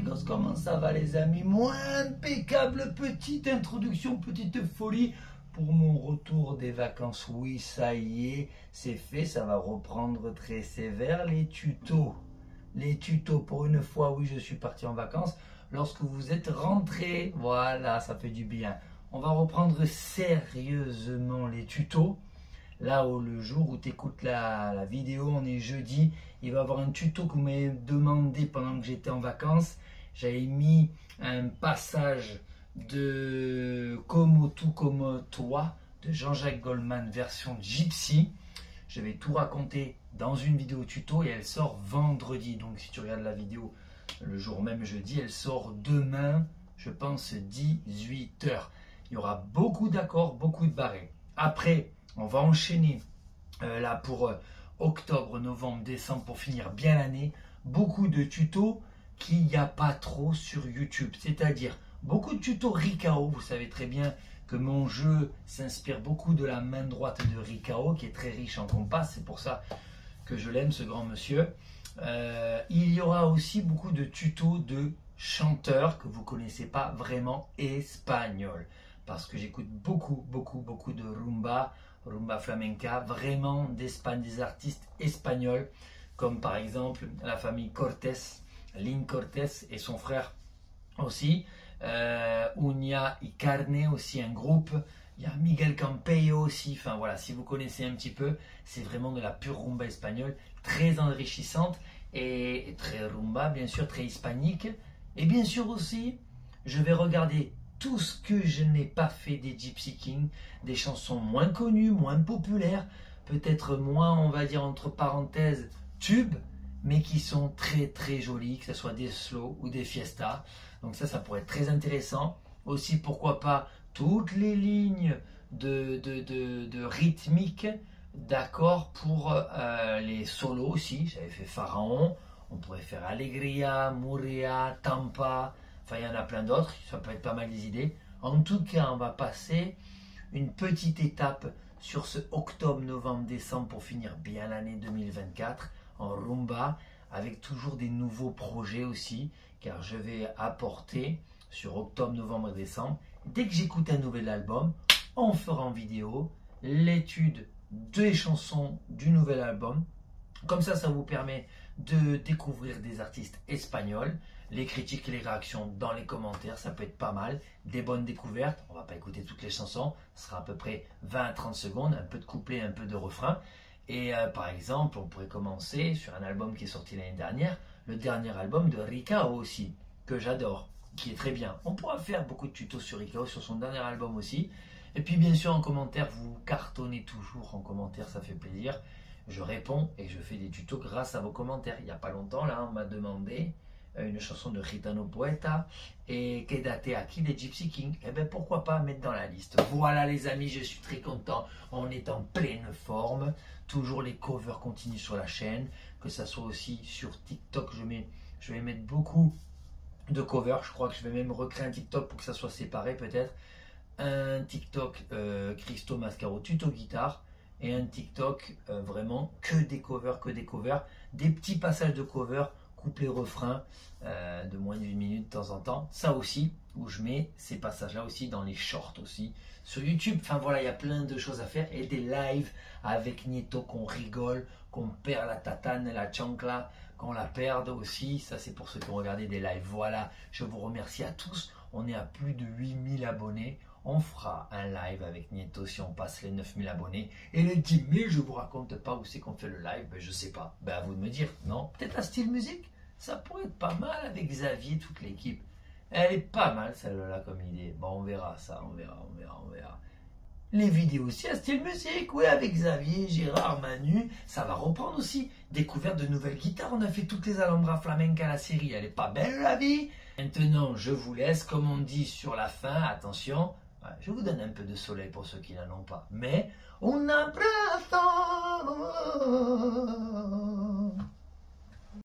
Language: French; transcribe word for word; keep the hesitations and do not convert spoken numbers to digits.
amigos, comment ça va les amis? Moi, impeccable, petite introduction, petite folie pour mon retour des vacances. Oui, ça y est, c'est fait, ça va reprendre très sévère. Les tutos, les tutos pour une fois, oui, je suis parti en vacances. Lorsque vous êtes rentré, voilà, ça fait du bien. On va reprendre sérieusement les tutos. Là où le jour où tu écoutes la, la vidéo, on est jeudi, il va y avoir un tuto que vous m'avez demandé pendant que j'étais en vacances. J'avais mis un passage de Como tu como toi de Jean-Jacques Goldman version Gypsy. Je vais tout raconter dans une vidéo tuto et elle sort vendredi. Donc si tu regardes la vidéo le jour même jeudi, elle sort demain, je pense dix-huit heures. Il y aura beaucoup d'accords, beaucoup de barrés. Après, on va enchaîner euh, là pour euh, octobre, novembre, décembre pour finir bien l'année. Beaucoup de tutos qu'il n'y a pas trop sur YouTube. C'est-à-dire beaucoup de tutos Ricao. Vous savez très bien que mon jeu s'inspire beaucoup de la main droite de Ricao qui est très riche en compas. C'est pour ça que je l'aime, ce grand monsieur. Euh, il y aura aussi beaucoup de tutos de chanteurs que vous ne connaissez pas vraiment espagnols. Parce que j'écoute beaucoup, beaucoup, beaucoup de rumba. Rumba flamenca, vraiment d'Espagne, des artistes espagnols, comme par exemple la famille Cortés, Lynn Cortés et son frère aussi, euh, Uña y Carne aussi, un groupe, il y a Miguel Campello aussi, enfin voilà, si vous connaissez un petit peu, c'est vraiment de la pure rumba espagnole, très enrichissante et, et très rumba, bien sûr, très hispanique, et bien sûr aussi, je vais regarder tout ce que je n'ai pas fait des Gypsy Kings, des chansons moins connues, moins populaires, peut-être moins, on va dire, entre parenthèses, tubes, mais qui sont très très jolies, que ce soit des slow ou des fiestas. Donc ça, ça pourrait être très intéressant. Aussi, pourquoi pas, toutes les lignes de, de, de, de rythmique, d'accords pour euh, les solos aussi. J'avais fait Pharaon, on pourrait faire Alegria, Muria, Tampa. Enfin, il y en a plein d'autres, ça peut être pas mal des idées. En tout cas, on va passer une petite étape sur ce octobre, novembre, décembre pour finir bien l'année deux mille vingt-quatre en rumba, avec toujours des nouveaux projets aussi, car je vais apporter sur octobre, novembre et décembre, dès que j'écoute un nouvel album, on fera en vidéo l'étude des chansons du nouvel album. Comme ça, ça vous permet de découvrir des artistes espagnols, les critiques et les réactions dans les commentaires, ça peut être pas mal, des bonnes découvertes, on va pas écouter toutes les chansons, ce sera à peu près vingt à trente secondes, un peu de couplet, un peu de refrain, et euh, par exemple, on pourrait commencer sur un album qui est sorti l'année dernière, le dernier album de Ricao aussi, que j'adore, qui est très bien. On pourra faire beaucoup de tutos sur Ricao, sur son dernier album aussi, et puis bien sûr en commentaire, vous cartonnez toujours en commentaire, ça fait plaisir. Je réponds et je fais des tutos grâce à vos commentaires. Il n'y a pas longtemps, là, on m'a demandé une chanson de Gitano Poeta et Quédate aquí des Gypsy Kings. Eh bien, pourquoi pas mettre dans la liste. Voilà, les amis, je suis très content. On est en pleine forme. Toujours les covers continuent sur la chaîne. Que ça soit aussi sur TikTok, je, mets, je vais mettre beaucoup de covers. Je crois que je vais même recréer un TikTok pour que ça soit séparé, peut-être. Un TikTok euh, Christo Mascaro tuto guitare. Et un TikTok euh, vraiment que des covers, que des covers, des petits passages de covers, couplet refrain euh, de moins d'une minute de temps en temps. Ça aussi, où je mets ces passages-là aussi dans les shorts aussi sur YouTube. Enfin voilà, il y a plein de choses à faire et des lives avec Nieto qu'on rigole, qu'on perd la tatane, la chancla, qu'on la perde aussi. Ça c'est pour ceux qui ont regardé des lives. Voilà, je vous remercie à tous. On est à plus de huit mille abonnés. On fera un live avec Nieto si on passe les neuf mille abonnés. Et les dix mille, je vous raconte pas où c'est qu'on fait le live, ben, je sais pas. Ben, à vous de me dire, non? Peut-être à Style Musique? Ça pourrait être pas mal avec Xavier, toute l'équipe. Elle est pas mal celle-là comme idée. Bon, on verra ça, on verra, on verra, on verra. Les vidéos aussi à Style Musique, oui, avec Xavier, Gérard, Manu, ça va reprendre aussi. Découverte de nouvelles guitares, on a fait toutes les Alhambra flamenca, la série, elle est pas belle la vie? Maintenant, je vous laisse, comme on dit sur la fin, attention. Je vous donne un peu de soleil pour ceux qui n'en ont pas. Mais, un abrazo.